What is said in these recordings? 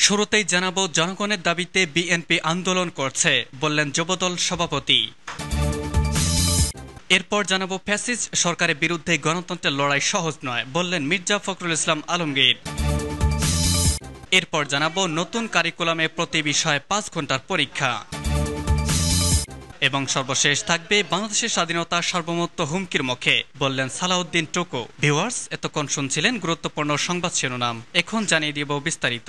শুরুতেই জানাবো জনগণের দাবিতে বিএনপি আন্দোলন করছে বললেন যুবদল সভাপতি। এরপর জানাবো ফ্যাসিস্ট সরকারের বিরুদ্ধে গণতন্ত্রের লড়াই সহজ নয় বললেন মির্জা ফখরুল ইসলাম আলমগীর। এরপর জানাবো নতুন কারিকুলামে প্রতি বিষয়ে ৫ ঘন্টার পরীক্ষা। এবং সর্বশেষ থাকবে বাংলাদেশের স্বাধীনতা সার্বভৌমত্ব হুমকির মুখে বললেন সালাউদ্দিন টুকু। ভিউয়ার্স, এতক্ষণ শুনছিলেন গুরুত্বপূর্ণ সংবাদ শিরোনাম, এখন জানিয়ে দিব বিস্তারিত।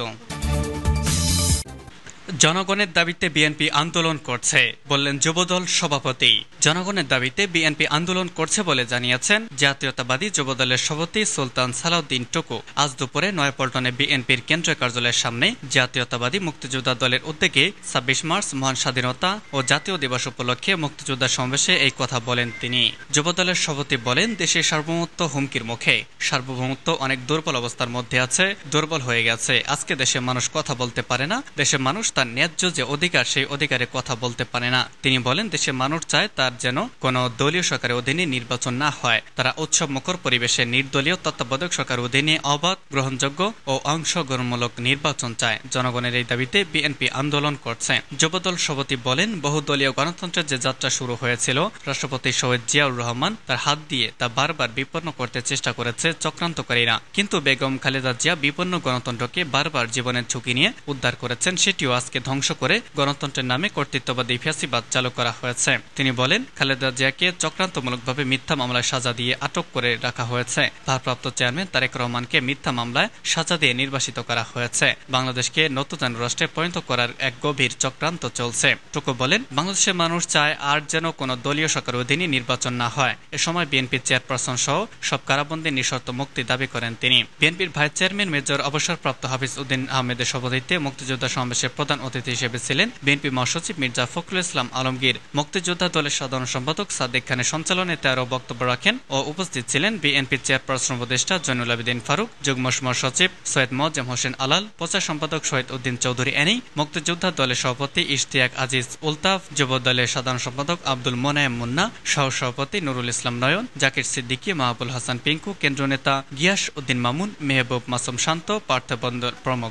জনগণের দাবিতে বিএনপি আন্দোলন করছে বললেন যুবদল সভাপতি। জনগণের দাবিতে বিএনপি আন্দোলন করছে বলে জানিয়েছেন জাতীয়তাবাদী যুবদলের সভাপতি সুলতান সালাউদ্দিন টুকু। আজ দুপুরে নয়াপল্টনে বিএনপির কেন্দ্রীয় কার্যালয়ের সামনে জাতীয়তাবাদী মুক্তিযোদ্ধা দলের উদ্যোগে ২৬ মার্চ মহান স্বাধীনতা ও জাতীয় দিবস উপলক্ষে মুক্তিযোদ্ধা সমাবেশে এই কথা বলেন তিনি। যুবদলের সভাপতি বলেন, দেশের সার্বভৌমত্ব হুমকির মুখে। সার্বভৌমত্ব অনেক দুর্বল অবস্থার মধ্যে আছে, দুর্বল হয়ে গেছে। আজকে দেশের মানুষ কথা বলতে পারে না, দেশের মানুষ তার ন্যায্য যে অধিকার সেই অধিকারে কথা বলতে পারে না। তিনি বলেন, দেশের মানুষ চায় তার যেন কোনো দলীয় সরকারের অধীনে নির্বাচন না হয়। তারা উৎসব মুখর পরিবেশে নির্দলীয় তত্ত্বাবধায়ক সরকারের অধীনে অবাধ, গ্রহণযোগ্য ও অংশগ্রহণমূলক নির্বাচন চায়। জনগণের এই দাবিতে বিএনপি আন্দোলন করছে। যুবদল সভাপতি বলেন, বহুদলীয় গণতন্ত্রের যে যাত্রা শুরু হয়েছিল, রাষ্ট্রপতি শহীদ জিয়াউর রহমান তার হাত দিয়ে তা বারবার বিপন্ন করতে চেষ্টা করেছে চক্রান্তকারীরা। কিন্তু বেগম খালেদা জিয়া বিপন্ন গণতন্ত্রকে বারবার জীবনের ঝুঁকি নিয়ে উদ্ধার করেছেন, সেটিও আজকে ধ্বংস করে গণতন্ত্রের নামে কর্তৃত্ববাদী ফ্যাসিবাদ চালু করা হয়েছে। তিনি বলেন, খালেদা জিয়াকে চক্রান্তমূলকভাবে মিথ্যা মামলায় সাজা দিয়ে আটক করে রাখা হয়েছে। ভারপ্রাপ্ত চেয়ারম্যান তারেক রহমানকে মিথ্যা মামলায় সাজা দিয়ে নির্বাসিত করা হয়েছে। বাংলাদেশকে নতুন রাষ্ট্রে পরিণত করার এক গভীর চক্রান্ত চলছে। টুকু বলেন, বাংলাদেশের মানুষ চায় আর যেন কোনো দলীয় সরকারের অধীনে নির্বাচন না হয়। এ সময় বিএনপির চেয়ারপারসন সহ সব কারাবন্দী নিঃশর্ত মুক্তি দাবি করেন তিনি। বিএনপির ভাইস চেয়ারম্যান মেজর অবসরপ্রাপ্ত হাফিজ উদ্দিন আহমেদের সভাপতিত্বে মুক্তিযোদ্ধা সমাবেশের প্রধান অতিথি হিসেবে ছিলেন বিএনপি মহাসচিব মির্জা ফখরুল ইসলাম আলমগীর। মুক্তিযোদ্ধা দলের সাধারণ সম্পাদক সাদেক খানের সঞ্চালনে ১৩ বক্তব্য রাখেন ও উপস্থিত ছিলেন বিএনপির চেয়ারপারসন উপদেষ্টা জয়নুল আবেদিন ফারুক, যুগ্ম মহাসচিব সৈয়দ মোয়াজ্জেম হোসেন আলাল, প্রচার সম্পাদক শহীদ উদ্দিন চৌধুরী এনি, মুক্তিযোদ্ধা দলের সভাপতি ইশতিয়াক আজিজ উলতাফ, যুব দলের সাধারণ সম্পাদক আব্দুল মোনায়েম মুন্না, সহ সভাপতি নুরুল ইসলাম নয়ন, জাকির সিদ্দিকী, মাহবুল হাসান পিঙ্কু, কেন্দ্রীয় নেতা গিয়াস উদ্দিন মামুন, মেহবুব মাসুম শান্ত, পার্থবন্দর প্রমুখ।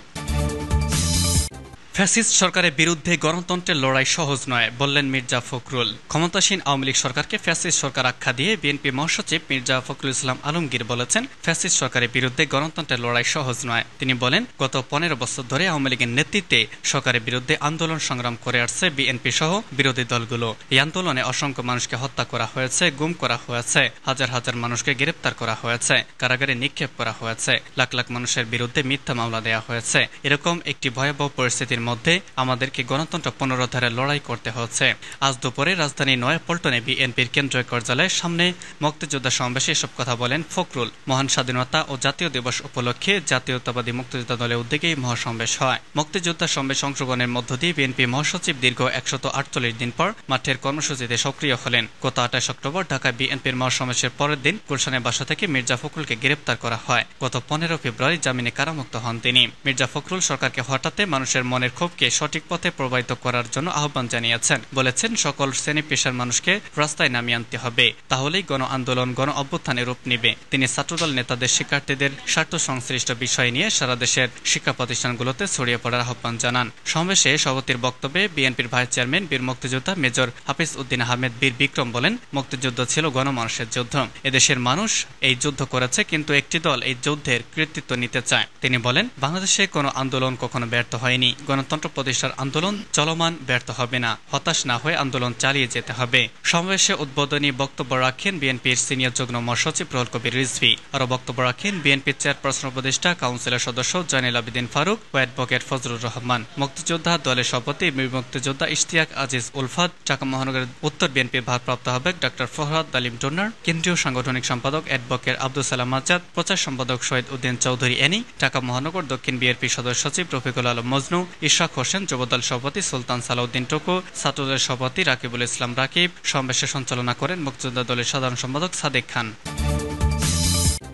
ফ্যাসিস্ট সরকারের বিরুদ্ধে গণতন্ত্রের লড়াই সহজ নয় বললেন মির্জা ফখরুল। ক্ষমতাসীন আওয়ামী লীগ সরকারকে ফ্যাসিস্ট সরকার আখ্যা দিয়ে বিএনপি মহাসচিব মির্জা ফখরুল ইসলাম আলমগীর বলেছেন, ফ্যাসিস্ট সরকারের বিরুদ্ধে গণতন্ত্রের লড়াই সহজ নয়। তিনি বলেন, গত ১৫ বছর ধরে আওয়ামী লীগের নেতৃত্বে সরকারের বিরুদ্ধে আন্দোলন সংগ্রাম করে আসছে বিএনপি সহ বিরোধী দলগুলো। এই আন্দোলনে অসংখ্য মানুষকে হত্যা করা হয়েছে, গুম করা হয়েছে, হাজার হাজার মানুষকে গ্রেপ্তার করা হয়েছে, কারাগারে নিক্ষেপ করা হয়েছে, লাখ লাখ মানুষের বিরুদ্ধে মিথ্যা মামলা দেওয়া হয়েছে। এরকম একটি ভয়াবহ পরিস্থিতির মধ্যে আমাদেরকে গণতন্ত্র পুনরুদ্ধারের লড়াই করতে হচ্ছে। আজ দুপুরে রাজধানী নয়াপল্টনে বিএনপির কেন্দ্রীয় কার্যালয়ের সামনে মুক্তিযোদ্ধা সমাবেশে এসব কথা বলেন ফখরুল। মহান স্বাধীনতা ও জাতীয় দিবস উপলক্ষে জাতীয়তাবাদী মুক্তিযোদ্ধা দলের উদ্যোগে মহাসমাবেশ হয়। মুক্তিযোদ্ধা সমাবেশ অংশগ্রহণের মধ্য দিয়ে বিএনপি মহাসচিব দীর্ঘ ১৪৮ দিন পর মাঠের কর্মসূচিতে সক্রিয় হলেন। গত ২৮ অক্টোবর ঢাকায় বিএনপির মহাসমাবেশের পরের দিন গুলশানের বাসা থেকে মির্জা ফখরুলকে গ্রেপ্তার করা হয়। গত ১৫ ফেব্রুয়ারি জামিনে কারামুক্ত হন তিনি। মির্জা ফখরুল সরকারকে হটাতে মানুষের মনের ক্ষোভকে সঠিক পথে প্রবাহিত করার জন্য আহ্বান জানিয়েছেন। বলেছেন, সকল শ্রেণী পেশার মানুষকে রাস্তায় নামিয়ে আনতে হবে, তাহলেই গণ আন্দোলন গণ অভ্যুত্থানে রূপ নেবে। তিনি ছাত্রদল নেতাদের শিক্ষার্থীদের স্বার্থ সংশ্লিষ্ট বিষয় নিয়ে সারা দেশের শিক্ষা প্রতিষ্ঠানগুলোতে ছড়িয়ে পড়ার আহ্বান জানান। সমাবেশে সভাপতির বক্তব্যে বিএনপির ভাইস চেয়ারম্যান বীর মুক্তিযোদ্ধা মেজর হাফিজ উদ্দিন আহমেদ বীর বিক্রম বলেন, মুক্তিযুদ্ধ ছিল গণমানুষের যুদ্ধ। এদেশের মানুষ এই যুদ্ধ করেছে, কিন্তু একটি দল এই যুদ্ধের কৃতিত্ব নিতে চায়। তিনি বলেন, বাংলাদেশে কোনো আন্দোলন কখনো ব্যর্থ হয়নি। গণতন্ত্র প্রতিষ্ঠার আন্দোলন চলমান, ব্যর্থ হবে না। হতাশ না হয়ে আন্দোলন চালিয়ে যেতে হবে। সমাবেশে উদ্বোধনী বক্তব্য রাখেন বিএনপির সিনিয়র যুগ্ম মহাসচিব রুহুল কবির রিজভী। আরও বক্তব্য রাখেন বিএনপির চেয়ারপারসন উপদেষ্টা কাউন্সিলর সদস্য জয়নুল আবেদিন ফারুক ও অ্যাডভোকেট ফজলুর রহমান। মুক্তিযোদ্ধা দলের সভাপতি বীর মুক্তিযোদ্ধা ইশতিয়াক আজিজ উলফাত, ঢাকা মহানগরের উত্তর বিএনপির ভারপ্রাপ্ত আহ্বায়ক ডক্টর ফরহাদ আলিম টুন্নার, কেন্দ্রীয় সাংগঠনিক সম্পাদক অ্যাডভোকেট আব্দুল সালাম আজাদ, প্রচার সম্পাদক শহীদ উদ্দিন চৌধুরী এনি, ঢাকা মহানগর দক্ষিণ বিএনপি সদস্য সচিব রফিকুল আলম মজনু, ইশরাক হোসেন, যুবদল সভাপতি সুলতান সালাউদ্দিন টুকু, ছাত্রদলের সভাপতি রাকিবুল ইসলাম রাকিব। সমাবেশে সঞ্চালনা করেন মুক্তিযোদ্ধা দলের সাধারণ সম্পাদক সাদেক খান।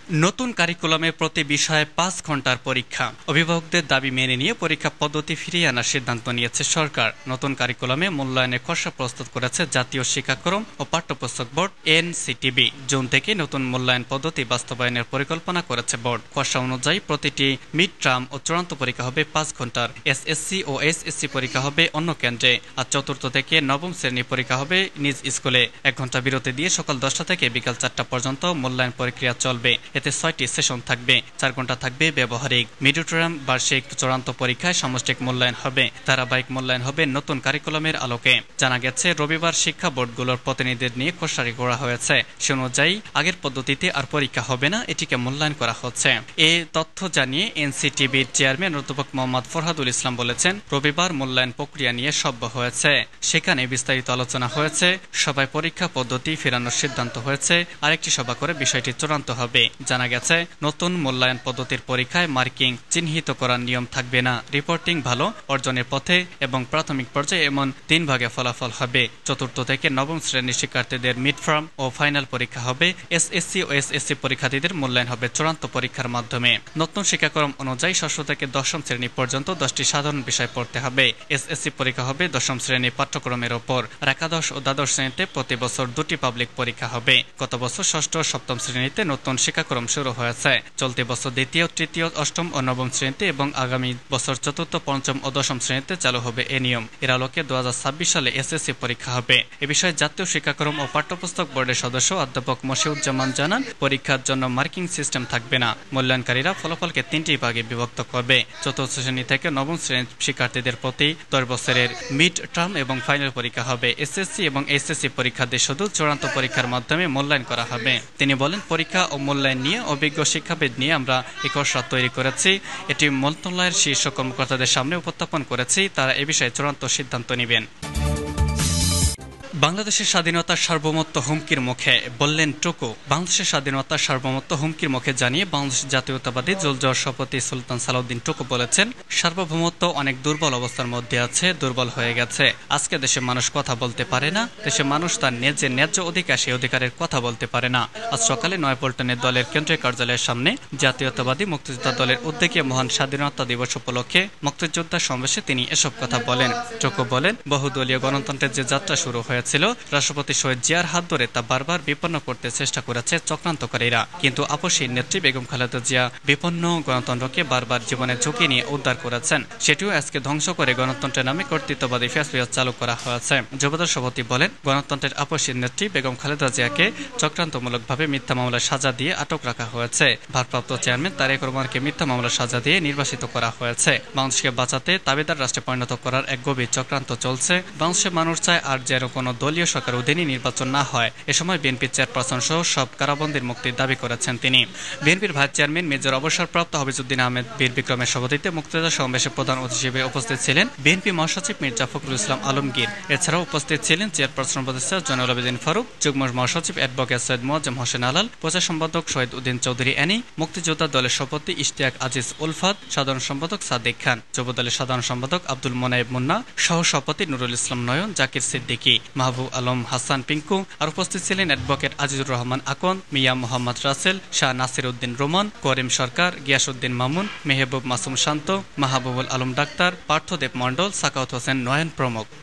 নতুন কারিকুলামে প্রতি বিষয়ে ৫ ঘন্টার পরীক্ষা। অভিভাবকদের দাবি মেনে নিয়ে পরীক্ষা পদ্ধতি ফিরিয়ে আনার সিদ্ধান্ত নিয়েছে সরকার। নতুন কারিকুলামে মূল্যায়নের খসড়া প্রস্তুত করেছে জাতীয় শিক্ষাক্রম ও পাঠ্যপুস্তক বোর্ড এনসিটিবি। জুন থেকে নতুন মূল্যায়ন পদ্ধতি বাস্তবায়নের পরিকল্পনা করেছে বোর্ড। খসড়া অনুযায়ী প্রতিটি মিড টার্ম ও চূড়ান্ত পরীক্ষা হবে ৫ ঘন্টার, এসএসসি ও এসএসসি পরীক্ষা হবে অন্য কেন্দ্রে, আর চতুর্থ থেকে নবম শ্রেণী পরীক্ষা হবে নিজ স্কুলে। ১ ঘন্টা বিরতি দিয়ে সকাল ১০টা থেকে বিকাল ৪টা পর্যন্ত মূল্যায়ন প্রক্রিয়া চলবে। এতে ৬টি সেশন থাকবে, ৪ ঘন্টা থাকবে ব্যবহারিক। মিড টার্ম বার্ষিক চূড়ান্ত পরীক্ষায় সামষ্টিক মূল্যায়ন হবে, ধারাবাহিক মূল্যায়ন হবে নতুন কারিকুলামের আলোকে। জানা গেছে, রবিবার শিক্ষা বোর্ডগুলোর প্রতিনিধিদের নিয়ে খসড়া করা হয়েছে। সে অনুযায়ী আগের পদ্ধতিতে আর পরীক্ষা হবে না, এটিকে মূল্যায়ন করা হচ্ছে। এ তথ্য জানিয়ে এনসিটিবির চেয়ারম্যান অধ্যাপক মোহাম্মদ ফরহাদুল ইসলাম বলেছেন, রবিবার মূল্যায়ন প্রক্রিয়া নিয়ে সভ্য হয়েছে, সেখানে বিস্তারিত আলোচনা হয়েছে। সবাই পরীক্ষা পদ্ধতি ফেরানোর সিদ্ধান্ত হয়েছে, আরেকটি সভা করে বিষয়টি চূড়ান্ত হবে। জানা গেছে, নতুন মূল্যায়ন পদ্ধতির পরীক্ষায় মার্কিং চিহ্নিত করার নিয়ম থাকবে না। রিপোর্টিং ভালো অর্জনের পথে এবং প্রাথমিক পর্যায়ে এমন ৩ ভাগে ফলাফল হবে। চতুর্থ থেকে নবম শ্রেণীর শিক্ষার্থীদের মিড টার্ম ও ফাইনাল পরীক্ষা হবে। এসএসসি ও এসএসসি পরীক্ষার্থীদের মূল্যায়ন হবে চূড়ান্ত পরীক্ষার মাধ্যমে। নতুন শিক্ষাক্রম অনুযায়ী ষষ্ঠ থেকে দশম শ্রেণী পর্যন্ত 10টি সাধারণ বিষয় পড়তে হবে। এসএসসি পরীক্ষা হবে দশম শ্রেণীর পাঠ্যক্রমের ওপর। আর একাদশ ও দ্বাদশ শ্রেণীতে প্রতি বছর 2টি পাবলিক পরীক্ষা হবে। গত বছর ষষ্ঠ ও সপ্তম শ্রেণীতে নতুন শিক্ষাক্রম শুরু হয়েছে। চলতি বছর দ্বিতীয়, তৃতীয়, অষ্টম ও নবম শ্রেণীতে এবং আগামী বছর চতুর্থ, পঞ্চম ও দশম শ্রেণীতে চালু হবে এ নিয়ম। এর আলোকে 2026 সালে এসএসসি পরীক্ষা হবে। এ বিষয়ে জাতীয় শিক্ষাক্রম ও পাঠ্যপুস্তক বোর্ডের সদস্য অধ্যাপক মশিউজ্জামান জানান, পরীক্ষার জন্য মার্কিং সিস্টেম থাকবে না। মূল্যায়নকারীরা ফলাফলকে 3টি ভাগে বিভক্ত করবে। চতুর্থ শ্রেণী থেকে নবম শ্রেণীর শিক্ষার্থীদের প্রতি 10 বছরের মিড টার্ম এবং ফাইনাল পরীক্ষা হবে। এসএসসি এবং এসএসসি পরীক্ষার্থী শুধু চূড়ান্ত পরীক্ষার মাধ্যমে মূল্যায়ন করা হবে। তিনি বলেন, পরীক্ষা ও মূল্যায়ন নিয়ে অভিজ্ঞ শিক্ষাবিদ নিয়ে আমরা এই খসড়া তৈরি করেছি। এটি মন্ত্রণালয়ের শীর্ষ কর্মকর্তাদের সামনে উপস্থাপন করেছি, তারা এ বিষয়ে চূড়ান্ত সিদ্ধান্ত নেবেন। বাংলাদেশের স্বাধীনতার সার্বভৌমত্ব হুমকির মুখে, বললেন টুকু। বাংলাদেশের স্বাধীনতার সার্বভৌমত্ব হুমকির মুখে জানিয়ে বাংলাদেশ জাতীয়তাবাদী জোলজর সভাপতি সুলতান সালাউদ্দিন টুকু বলেছেন, সার্বভৌমত্ব অনেক দুর্বল অবস্থার মধ্যে আছে, দুর্বল হয়ে গেছে। আজকে দেশে মানুষ কথা বলতে পারে না, দেশে মানুষ তার যে ন্যায্য অধিকার সেই অধিকারের কথা বলতে পারে না। আজ সকালে নয়াপল্টনের দলের কেন্দ্রীয় কার্যালয়ের সামনে জাতীয়তাবাদী মুক্তিযোদ্ধা দলের উদ্যোগে মহান স্বাধীনতা দিবস উপলক্ষে মুক্তিযোদ্ধা সমাবেশে তিনি এসব কথা বলেন। টুকু বলেন, বহুদলীয় গণতন্ত্রের যে যাত্রা শুরু হয়েছিল, রাষ্ট্রপতি শহীদ জিয়ার হাত ধরে তা বারবার বিপন্ন করতে চেষ্টা করেছে চক্রান্তকারীরা, কিন্তু আপসী নেত্রী বেগম খালেদা জিয়া বিপন্ন গণতন্ত্রকে বারবার জীবনের ঝুঁকি নিয়ে উদ্ধার করেছেন। সেটিও আজকে ধ্বংস করে গণতন্ত্রের নামে কর্তৃত্ববাদী ফ্যাসিবাদ চালু করা হয়েছে। যুবদল সভাপতি বলেন, গণতন্ত্রের আপসী নেত্রী বেগম খালেদা জিয়াকে চক্রান্তমূলকভাবে মিথ্যা মামলার সাজা দিয়ে আটক রাখা হয়েছে। ভারপ্রাপ্ত চেয়ারম্যান তারেক রহমানকে মিথ্যা মামলার সাজা দিয়ে নির্বাসিত করা হয়েছে। বাংলাদেশকে বাঁচাতে তাবেদার রাষ্ট্রে পরিণত করার এক গভীর চক্রান্ত চলছে। বাংলাদেশের মানুষ চায় আর যেন কোনো দলীয় সরকার অধীনে নির্বাচন না হয়। এ সময় বিএনপির চেয়ারপারসন সহ সব কারাবন্দীর মুক্তির দাবি করেছেন তিনি। বিএনপির ভাইস চেয়ারম্যান মেজর অবসরপ্রাপ্ত হাফিজউদ্দিন আহমেদ বীর বিক্রমের সভাপতিত্বে মুক্তিযোদ্ধা সমাবেশে প্রধান অতিথি হিসেবে উপস্থিত ছিলেন বিএনপি মহাসচিব মির্জা ফখরুল ইসলাম আলমগীর। এছাড়াও উপস্থিত ছিলেন চেয়ারপারসন উপদেষ্টা জয়নুল আবেদিন ফারুক, যুগ্ম মহাসচিব অ্যাডভোকেট সৈয়দ মোয়াজ্জেম হোসেন আলাল, প্রচার সম্পাদক শহীদ উদ্দিন চৌধুরী অ্যানি, মুক্তিযোদ্ধা দলের সভাপতি ইশতিয়াক আজিজ উলফাত, সাধারণ সম্পাদক সাদেক খান, যুবদলের সাধারণ সম্পাদক আব্দুল মোনায়েব মুন্না, সহ সভাপতি নুরুল ইসলাম নয়ন, জাকির সিদ্দিকী, মাহবুব আলম হাসান পিঙ্কু। আর উপস্থিত ছিলেন অ্যাডভোকেট আজিজুর রহমান আকন, মিয়া মোহাম্মদ রাসেল, শাহ নাসির উদ্দিন রোমান, করিম সরকার, গিয়াসউদ্দিন মামুন, মেহবুব মাসুম শান্ত, মাহবুবুল আলম ডাক্তার, পার্থদেব মণ্ডল, সাকাউত হোসেন নয়ন প্রমুখ।